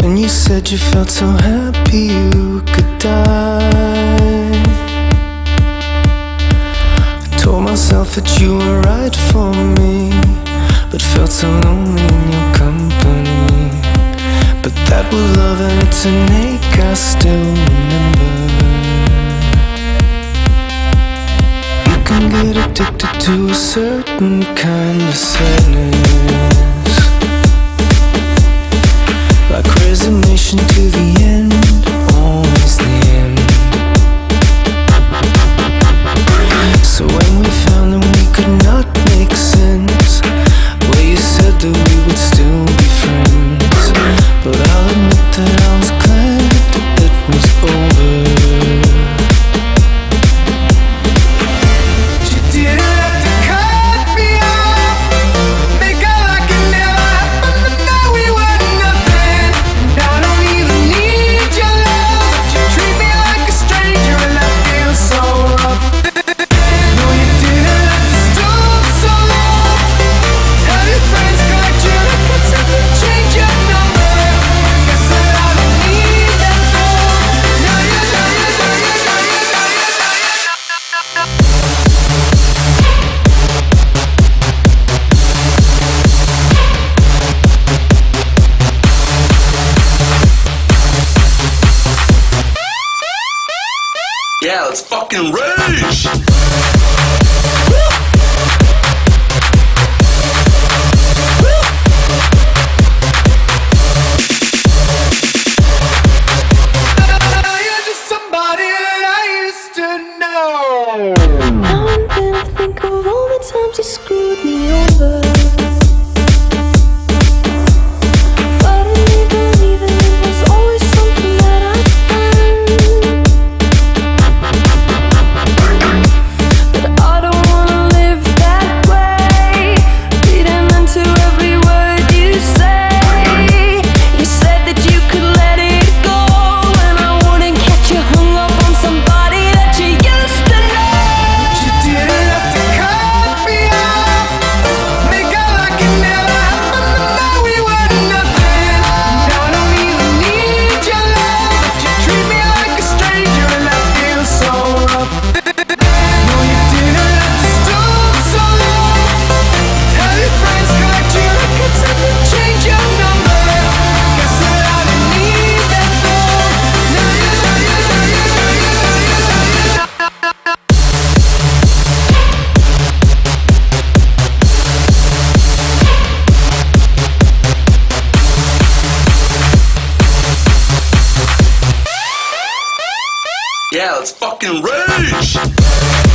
When you said you felt so happy you could die, I told myself that you were right for me, but felt so lonely in your company. But that was love and it's an ache I still remember. You can get addicted to a certain kind of sadness, like resignation to the end, always the end. So when we found that we could not make sense, well, you said that we would still be friends. But I'll admit that I was glad that it was over. You didn't have to cut me off, make out like it never happened, but now we were nothing. I don't even need your love, but you treat me like a stranger and I feel so rough. No, you didn't have to stoop so low, have your friends collect your records and then change your number. Guess that I don't need that though. No, you know, you know, you know, you know, you know, you know. Yeah, let's fucking rage! You're just somebody that I used to know. Now and then I think of all the times you screwed me over, but I never even it was always something that I'd done. But I don't wanna live that way, reading into every word you say. You said that you could let it go, and I wouldn't catch you hung up on somebody that you used to know. You didn't have to cut me off, make out like it never happened, but now we were nothing. I don't even need your love, but you treat me like a stranger and I feel so rough. No, you didn't have to stoop so low, have your friends collect your records and then change your number. Guess that I didn't need that though. No, you know, you know, you know, you know, you know, you know. Yeah, let's fucking rage!